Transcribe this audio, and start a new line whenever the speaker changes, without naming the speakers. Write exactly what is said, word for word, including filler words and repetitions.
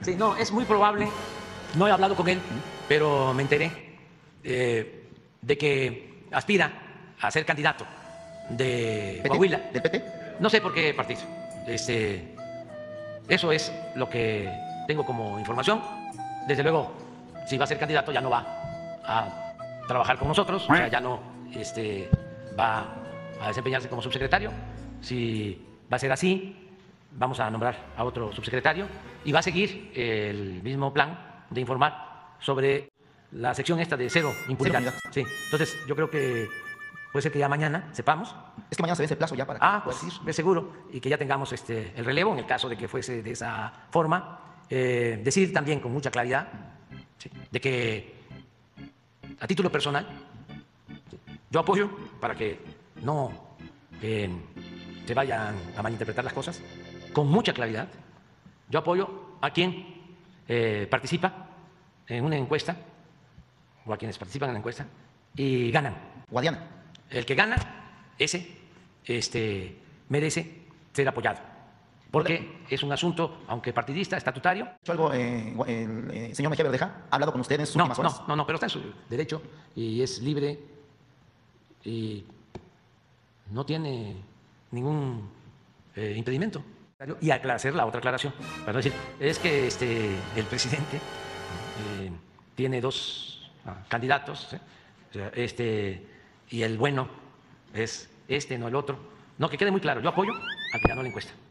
Sí, no, es muy probable, no he hablado con él, pero me enteré eh, de que aspira a ser candidato de
¿P T?
Coahuila.
¿Del P T?
No sé por qué partido. Este, eso es lo que tengo como información. Desde luego, si va a ser candidato ya no va a trabajar con nosotros, o sea, ya no este, va a desempeñarse como subsecretario. Si va a ser así, vamos a nombrar a otro subsecretario y va a seguir el mismo plan de informar sobre la sección esta de cero impunidad.
Cero impunidad.
Sí, entonces yo creo que puede ser que ya mañana sepamos.
Es que mañana se vence el plazo ya para...
Ah, pues sí, es seguro, y que ya tengamos este, el relevo en el caso de que fuese de esa forma. Eh, decir también con mucha claridad, ¿sí?, de que a título personal yo apoyo, para que no eh, se vayan a malinterpretar las cosas, con mucha claridad, yo apoyo a quien eh, participa en una encuesta o a quienes participan en la encuesta y ganan.
Guadiana.
El que gana, ese este, merece ser apoyado, porque es un asunto, aunque partidista, estatutario.
¿Ha hecho algo eh, el eh, señor Mejía Verdeja? ¿Ha hablado con usted en sus
No,
últimas horas?
no, no, no, pero está en su derecho y es libre y no tiene ningún eh, impedimento. Y hacer la otra aclaración, para no decir, es que este, el presidente eh, tiene dos ah, candidatos, ¿sí?, o sea, este, y el bueno es este, no el otro. No, que quede muy claro, yo apoyo al que ganó la encuesta.